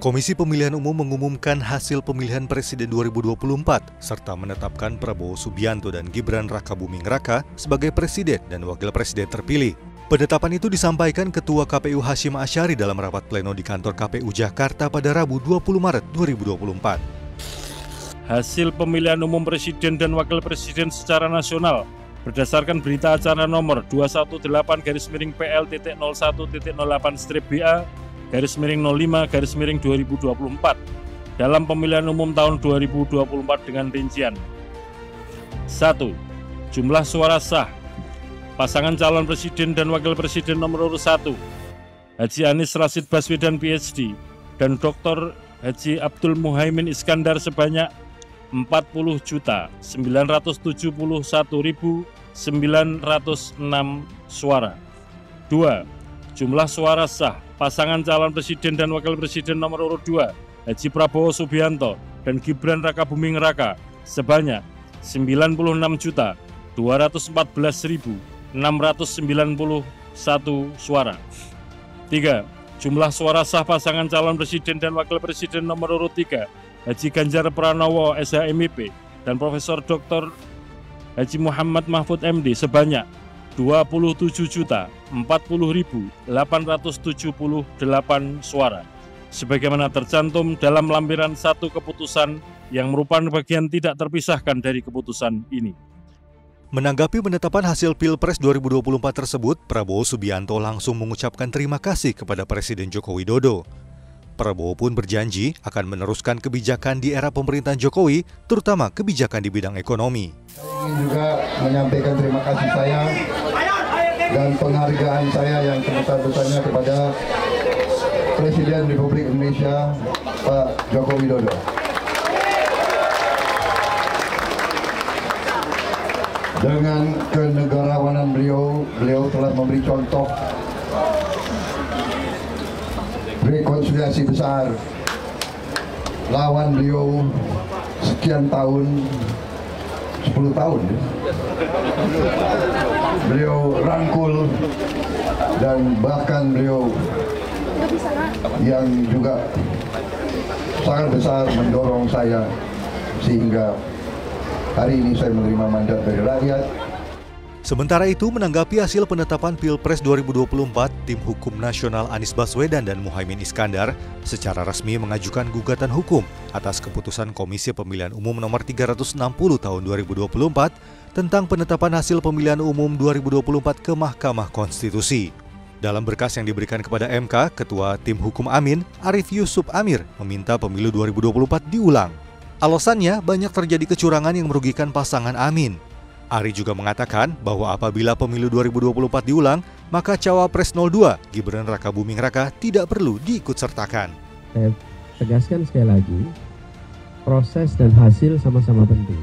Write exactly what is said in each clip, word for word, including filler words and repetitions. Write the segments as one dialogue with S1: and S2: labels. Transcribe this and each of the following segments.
S1: Komisi Pemilihan Umum mengumumkan hasil pemilihan Presiden dua ribu dua puluh empat serta menetapkan Prabowo Subianto dan Gibran Rakabuming Raka sebagai Presiden dan Wakil Presiden terpilih. Penetapan itu disampaikan Ketua K P U Hasyim Asyari dalam rapat pleno di kantor K P U Jakarta pada Rabu dua puluh Maret dua ribu dua puluh empat.
S2: Hasil pemilihan umum Presiden dan Wakil Presiden secara nasional berdasarkan berita acara nomor dua satu delapan garis miring P L titik nol satu titik nol delapan strip B A garis miring nol lima garis miring dua ribu dua puluh empat dalam pemilihan umum tahun dua ribu dua puluh empat dengan rincian. satu. Jumlah suara sah pasangan calon presiden dan wakil presiden nomor urut satu Haji Anies Rashid Baswedan P H D dan Doktor Haji Abdul Muhaimin Iskandar sebanyak empat puluh juta sembilan ratus tujuh puluh satu ribu sembilan ratus enam suara. dua. Jumlah suara sah pasangan calon presiden dan wakil presiden nomor urut dua Haji Prabowo Subianto dan Gibran Rakabuming Raka sebanyak sembilan puluh enam juta dua ratus empat belas ribu enam ratus sembilan puluh satu suara. tiga. Jumlah suara sah pasangan calon presiden dan wakil presiden nomor urut tiga Haji Ganjar Pranowo S H M I P dan Profesor Doktor Haji Muhammad Mahfud M D sebanyak dua puluh tujuh juta empat puluh ribu delapan ratus tujuh puluh delapan suara, sebagaimana tercantum dalam lampiran satu keputusan yang merupakan bagian tidak terpisahkan dari keputusan ini.
S1: Menanggapi penetapan hasil Pilpres dua ribu dua puluh empat tersebut, Prabowo Subianto langsung mengucapkan terima kasih kepada Presiden Joko Widodo. Prabowo pun berjanji akan meneruskan kebijakan di era pemerintahan Jokowi, terutama kebijakan di bidang ekonomi.
S3: Saya ingin juga menyampaikan terima kasih saya dan penghargaan saya yang sebesar-besarnya kepada Presiden Republik Indonesia, Pak Joko Widodo. Dengan kenegarawanan beliau, beliau telah memberi contoh rekonsiliasi besar. Lawan beliau sekian tahun, sepuluh tahun ya. Beliau rangkul dan bahkan beliau yang juga sangat besar mendorong saya sehingga hari ini saya menerima mandat dari rakyat.
S1: Sementara itu, menanggapi hasil penetapan Pilpres dua ribu dua puluh empat, Tim Hukum Nasional Anies Baswedan dan Muhaimin Iskandar secara resmi mengajukan gugatan hukum atas keputusan Komisi Pemilihan Umum nomor tiga ratus enam puluh tahun dua ribu dua puluh empat tentang penetapan hasil pemilihan umum dua ribu dua puluh empat ke Mahkamah Konstitusi. Dalam berkas yang diberikan kepada M K, Ketua Tim Hukum Amin, Arief Yusuf Amir, meminta pemilu dua ribu dua puluh empat diulang. Alasannya, banyak terjadi kecurangan yang merugikan pasangan Amin. Ari juga mengatakan bahwa apabila pemilu dua ribu dua puluh empat diulang, maka Cawapres nol dua Gibran Rakabuming Raka tidak perlu diikutsertakan.
S4: Saya tegaskan sekali lagi, proses dan hasil sama-sama penting.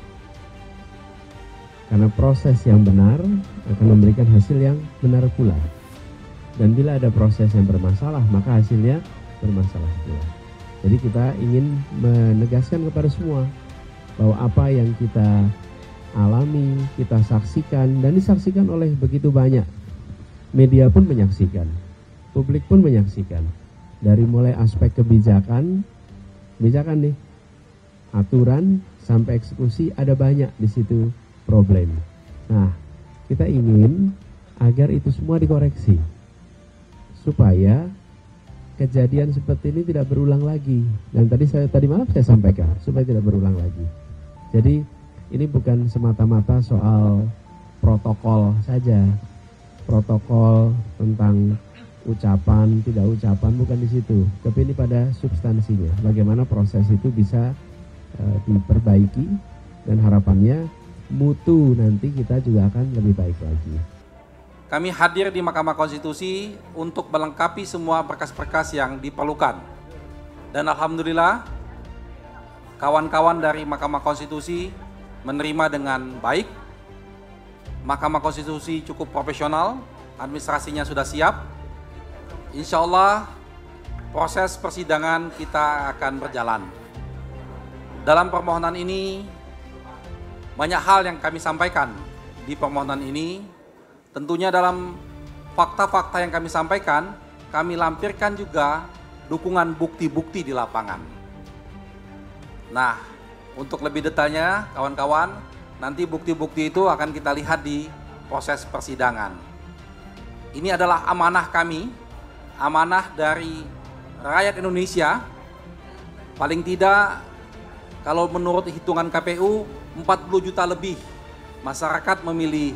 S4: Karena proses yang benar akan memberikan hasil yang benar pula. Dan bila ada proses yang bermasalah, maka hasilnya bermasalah pula. Jadi kita ingin menegaskan kepada semua bahwa apa yang kita alami, kita saksikan, dan disaksikan oleh begitu banyak. Media pun menyaksikan, publik pun menyaksikan. Dari mulai aspek kebijakan, kebijakan nih, aturan sampai eksekusi ada banyak di situ problem. Nah, kita ingin agar itu semua dikoreksi, supaya kejadian seperti ini tidak berulang lagi. Dan tadi saya tadi malam saya sampaikan supaya tidak berulang lagi. Jadi ini bukan semata-mata soal protokol saja, protokol tentang ucapan, tidak ucapan, bukan di situ. Tapi ini pada substansinya, bagaimana proses itu bisa uh, diperbaiki dan harapannya mutu nanti kita juga akan lebih baik lagi.
S5: Kami hadir di Mahkamah Konstitusi untuk melengkapi semua berkas-berkas yang diperlukan. Dan alhamdulillah, kawan-kawan dari Mahkamah Konstitusi menerima dengan baik. Mahkamah Konstitusi cukup profesional, administrasinya sudah siap. Insya Allah proses persidangan kita akan berjalan. Dalam permohonan ini banyak hal yang kami sampaikan di permohonan ini. Tentunya dalam fakta-fakta yang kami sampaikan, kami lampirkan juga dukungan bukti-bukti di lapangan. Nah, untuk lebih detailnya kawan-kawan, nanti bukti-bukti itu akan kita lihat di proses persidangan. Ini adalah amanah kami, amanah dari rakyat Indonesia. Paling tidak kalau menurut hitungan K P U empat puluh juta lebih masyarakat memilih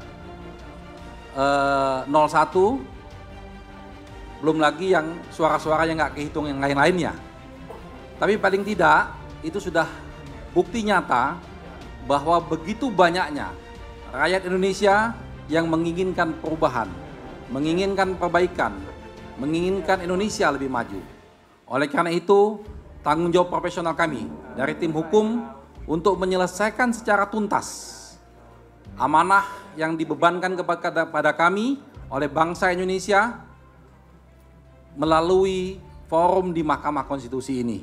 S5: eh, nol satu, belum lagi yang suara-suara yang nggak kehitung yang lain-lainnya. Tapi paling tidak itu sudah bukti nyata bahwa begitu banyaknya rakyat Indonesia yang menginginkan perubahan, menginginkan perbaikan, menginginkan Indonesia lebih maju. Oleh karena itu, tanggung jawab profesional kami dari tim hukum untuk menyelesaikan secara tuntas amanah yang dibebankan kepada kami oleh bangsa Indonesia melalui forum di Mahkamah Konstitusi ini.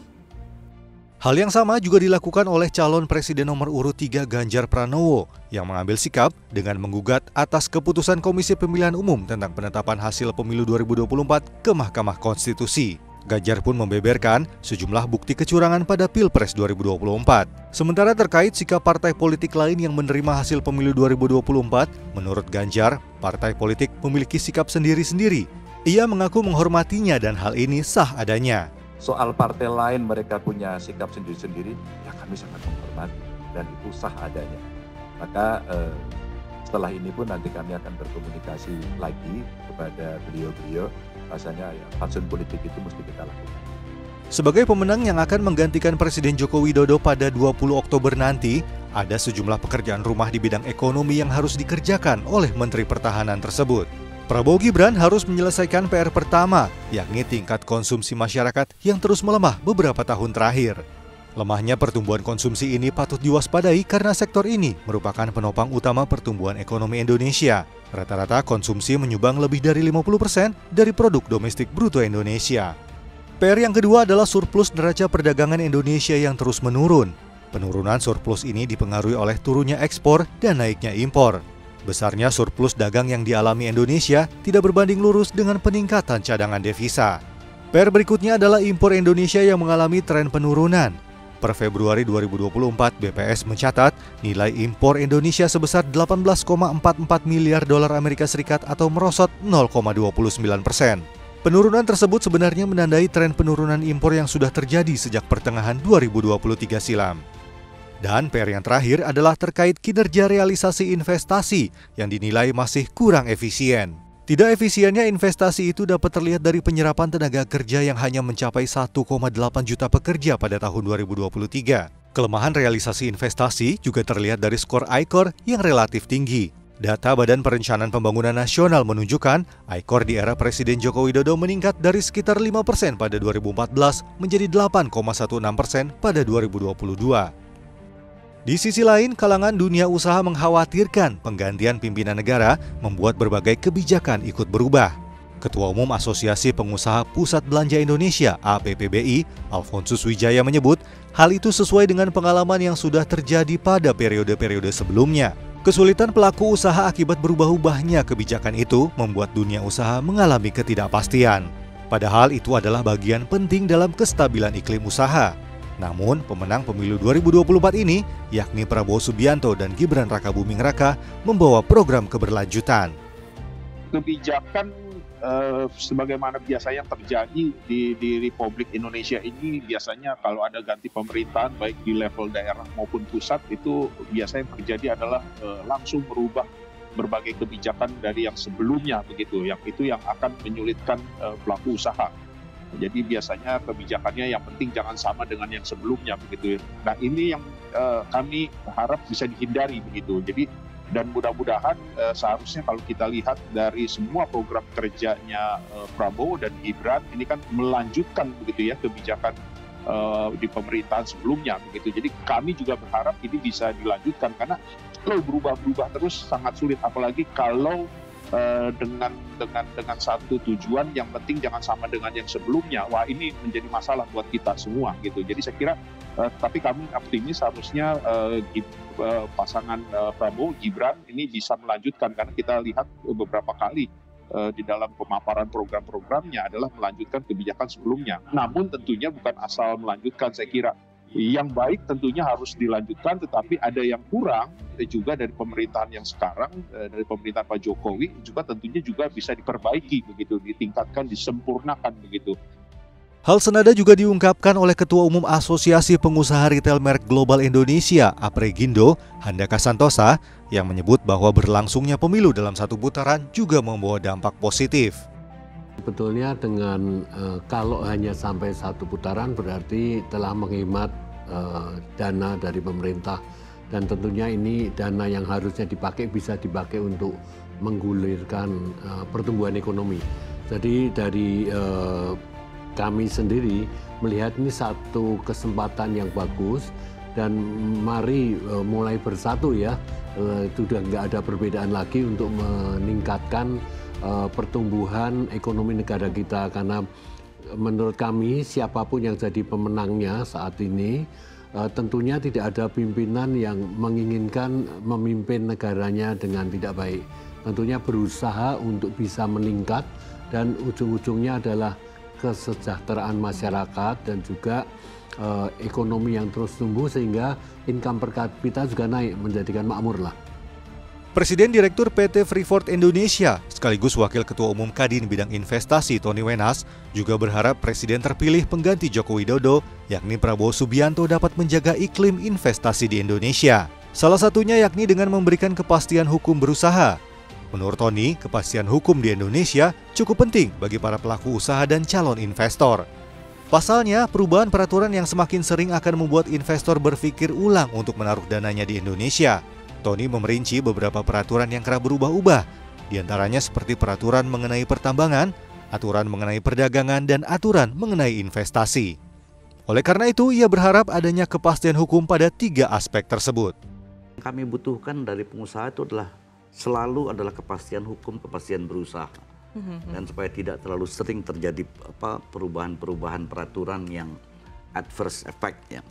S1: Hal yang sama juga dilakukan oleh calon presiden nomor urut tiga Ganjar Pranowo yang mengambil sikap dengan menggugat atas keputusan Komisi Pemilihan Umum tentang penetapan hasil pemilu dua ribu dua puluh empat ke Mahkamah Konstitusi. Ganjar pun membeberkan sejumlah bukti kecurangan pada Pilpres dua ribu dua puluh empat. Sementara terkait sikap partai politik lain yang menerima hasil pemilu dua ribu dua puluh empat, menurut Ganjar, partai politik memiliki sikap sendiri-sendiri. Ia mengaku menghormatinya dan hal ini sah adanya.
S6: Soal partai lain mereka punya sikap sendiri-sendiri, ya kami sangat menghormati dan itu sah adanya. Maka eh, setelah ini pun nanti kami akan berkomunikasi lagi kepada beliau-beliau, rasanya ya, fatsun politik itu mesti kita lakukan.
S1: Sebagai pemenang yang akan menggantikan Presiden Joko Widodo pada dua puluh Oktober nanti, ada sejumlah pekerjaan rumah di bidang ekonomi yang harus dikerjakan oleh Menteri Pertahanan tersebut. Prabowo Gibran harus menyelesaikan P R pertama, yakni tingkat konsumsi masyarakat yang terus melemah beberapa tahun terakhir. Lemahnya pertumbuhan konsumsi ini patut diwaspadai karena sektor ini merupakan penopang utama pertumbuhan ekonomi Indonesia. Rata-rata konsumsi menyumbang lebih dari lima puluh persen dari produk domestik bruto Indonesia. P R yang kedua adalah surplus neraca perdagangan Indonesia yang terus menurun. Penurunan surplus ini dipengaruhi oleh turunnya ekspor dan naiknya impor. Besarnya surplus dagang yang dialami Indonesia tidak berbanding lurus dengan peningkatan cadangan devisa. P R berikutnya adalah impor Indonesia yang mengalami tren penurunan. Per Februari dua ribu dua puluh empat, B P S mencatat nilai impor Indonesia sebesar delapan belas koma empat empat miliar dolar Amerika Serikat atau merosot nol koma dua puluh sembilan persen. Penurunan tersebut sebenarnya menandai tren penurunan impor yang sudah terjadi sejak pertengahan dua ribu dua puluh tiga silam. Dan P R yang terakhir adalah terkait kinerja realisasi investasi yang dinilai masih kurang efisien. Tidak efisiennya investasi itu dapat terlihat dari penyerapan tenaga kerja yang hanya mencapai satu koma delapan juta pekerja pada tahun dua ribu dua puluh tiga. Kelemahan realisasi investasi juga terlihat dari skor I C O R yang relatif tinggi. Data Badan Perencanaan Pembangunan Nasional menunjukkan I C O R di era Presiden Joko Widodo meningkat dari sekitar lima persen pada dua ribu empat belas menjadi delapan koma enam belas persen pada dua ribu dua puluh dua. Di sisi lain, kalangan dunia usaha mengkhawatirkan penggantian pimpinan negara membuat berbagai kebijakan ikut berubah. Ketua Umum Asosiasi Pengusaha Pusat Belanja Indonesia A P P B I, Alfonsus Wijaya menyebut hal itu sesuai dengan pengalaman yang sudah terjadi pada periode-periode sebelumnya. Kesulitan pelaku usaha akibat berubah-ubahnya kebijakan itu membuat dunia usaha mengalami ketidakpastian. Padahal itu adalah bagian penting dalam kestabilan iklim usaha. Namun, pemenang pemilu dua ribu dua puluh empat ini, yakni Prabowo Subianto dan Gibran Rakabuming Raka, membawa program keberlanjutan.
S7: Kebijakan eh, sebagaimana biasanya terjadi di, di Republik Indonesia ini, biasanya kalau ada ganti pemerintahan, baik di level daerah maupun pusat, itu biasanya terjadi adalah eh, langsung merubah berbagai kebijakan dari yang sebelumnya, begitu. Yang itu yang akan menyulitkan eh, pelaku usaha. Jadi biasanya kebijakannya yang penting jangan sama dengan yang sebelumnya begitu. Nah ini yang uh, kami harap bisa dihindari begitu. Jadi dan mudah-mudahan uh, seharusnya kalau kita lihat dari semua program kerjanya uh, Prabowo dan Gibran ini kan melanjutkan begitu ya kebijakan uh, di pemerintahan sebelumnya begitu. Jadi kami juga berharap ini bisa dilanjutkan karena kalau berubah-berubah terus sangat sulit, apalagi kalau Uh, dengan dengan dengan satu tujuan yang penting jangan sama dengan yang sebelumnya. Wah ini menjadi masalah buat kita semua gitu. Jadi saya kira uh, tapi kami optimis harusnya uh, uh, pasangan uh, Prabowo Gibran ini bisa melanjutkan karena kita lihat beberapa kali uh, di dalam pemaparan program-programnya adalah melanjutkan kebijakan sebelumnya. Namun tentunya bukan asal melanjutkan, saya kira. Yang baik tentunya harus dilanjutkan, tetapi ada yang kurang juga dari pemerintahan yang sekarang, dari pemerintahan Pak Jokowi juga tentunya juga bisa diperbaiki begitu, ditingkatkan, disempurnakan begitu.
S1: Hal senada juga diungkapkan oleh Ketua Umum Asosiasi Pengusaha Retail Merek Global Indonesia, Apregindo, Handaka Santosa, yang menyebut bahwa berlangsungnya pemilu dalam satu putaran juga membawa dampak positif.
S8: Sebetulnya dengan uh, kalau hanya sampai satu putaran berarti telah menghemat uh, dana dari pemerintah, dan tentunya ini dana yang harusnya dipakai bisa dipakai untuk menggulirkan uh, pertumbuhan ekonomi. Jadi dari uh, kami sendiri melihat ini satu kesempatan yang bagus, dan mari uh, mulai bersatu ya, uh, itu sudah nggak ada perbedaan lagi untuk meningkatkan Uh, pertumbuhan ekonomi negara kita, karena menurut kami siapapun yang jadi pemenangnya saat ini uh, tentunya tidak ada pimpinan yang menginginkan memimpin negaranya dengan tidak baik. Tentunya berusaha untuk bisa meningkat, dan ujung-ujungnya adalah kesejahteraan masyarakat dan juga uh, ekonomi yang terus tumbuh sehingga income per kapita juga naik, menjadikan makmur lah.
S1: Presiden Direktur P T Freeport Indonesia sekaligus Wakil Ketua Umum Kadin Bidang Investasi Tony Wenas juga berharap Presiden terpilih pengganti Joko Widodo, yakni Prabowo Subianto, dapat menjaga iklim investasi di Indonesia. Salah satunya yakni dengan memberikan kepastian hukum berusaha. Menurut Tony, kepastian hukum di Indonesia cukup penting bagi para pelaku usaha dan calon investor. Pasalnya, perubahan peraturan yang semakin sering akan membuat investor berpikir ulang untuk menaruh dananya di Indonesia. Tony memerinci beberapa peraturan yang kerap berubah-ubah, diantaranya seperti peraturan mengenai pertambangan, aturan mengenai perdagangan, dan aturan mengenai investasi. Oleh karena itu, ia berharap adanya kepastian hukum pada tiga aspek tersebut.
S9: Kami butuhkan dari pengusaha itu adalah selalu adalah kepastian hukum, kepastian berusaha, dan supaya tidak terlalu sering terjadi apa perubahan-perubahan peraturan yang adverse effect ya.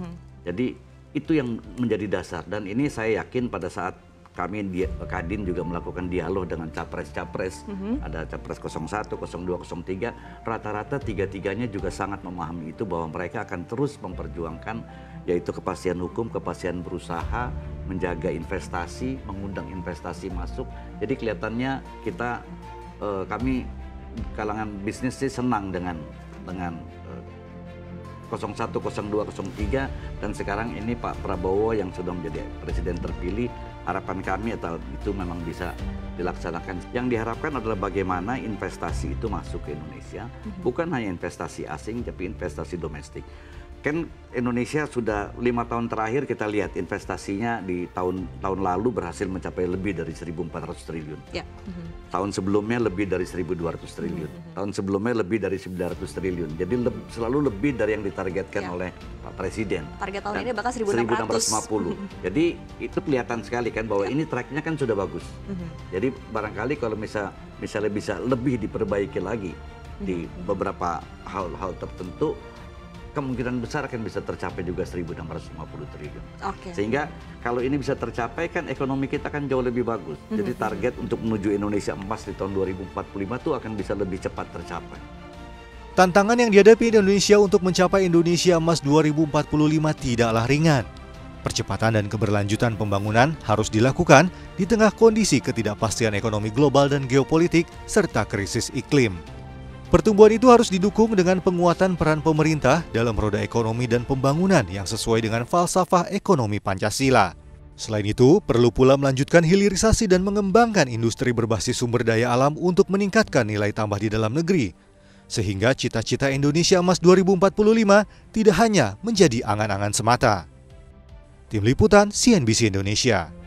S9: Jadi itu yang menjadi dasar, dan ini saya yakin pada saat kami di Kadin juga melakukan dialog dengan capres-capres, mm-hmm. ada capres nol satu, nol dua, nol tiga, rata-rata tiga-tiganya juga sangat memahami itu, bahwa mereka akan terus memperjuangkan yaitu kepastian hukum, kepastian berusaha, menjaga investasi, mengundang investasi masuk. Jadi kelihatannya kita eh, kami kalangan bisnis sih senang dengan dengan nol satu, nol dua, nol tiga, dan sekarang ini Pak Prabowo yang sudah menjadi presiden terpilih, harapan kami atau itu memang bisa dilaksanakan. Yang diharapkan adalah bagaimana investasi itu masuk ke Indonesia, bukan hanya investasi asing tapi investasi domestik. Kan Indonesia sudah lima tahun terakhir kita lihat investasinya di tahun tahun lalu berhasil mencapai lebih dari seribu empat ratus triliun. Ya. Mm-hmm. Tahun sebelumnya lebih dari seribu dua ratus triliun. Mm-hmm. Tahun sebelumnya lebih dari sembilan ratus triliun. Jadi le- selalu lebih dari yang ditargetkan ya. oleh Pak Presiden.
S10: Target tahun
S9: Dan
S10: ini bahkan seribu enam ratus
S9: lima puluh. Jadi itu kelihatan sekali kan bahwa ya. ini tracknya kan sudah bagus. Mm-hmm. Jadi barangkali kalau misal, misalnya bisa lebih diperbaiki lagi mm-hmm. di beberapa hal-hal tertentu, kemungkinan besar akan bisa tercapai juga seribu enam ratus lima puluh triliun. Okay. Sehingga kalau ini bisa tercapai kan ekonomi kita kan jauh lebih bagus. Mm-hmm. Jadi target untuk menuju Indonesia emas di tahun dua ribu empat puluh lima itu akan bisa lebih cepat tercapai.
S1: Tantangan yang dihadapi Indonesia untuk mencapai Indonesia emas dua ribu empat puluh lima tidaklah ringan. Percepatan dan keberlanjutan pembangunan harus dilakukan di tengah kondisi ketidakpastian ekonomi global dan geopolitik serta krisis iklim. Pertumbuhan itu harus didukung dengan penguatan peran pemerintah dalam roda ekonomi dan pembangunan yang sesuai dengan falsafah ekonomi Pancasila. Selain itu, perlu pula melanjutkan hilirisasi dan mengembangkan industri berbasis sumber daya alam untuk meningkatkan nilai tambah di dalam negeri. Sehingga cita-cita Indonesia Emas dua ribu empat puluh lima tidak hanya menjadi angan-angan semata. Tim Liputan C N B C Indonesia.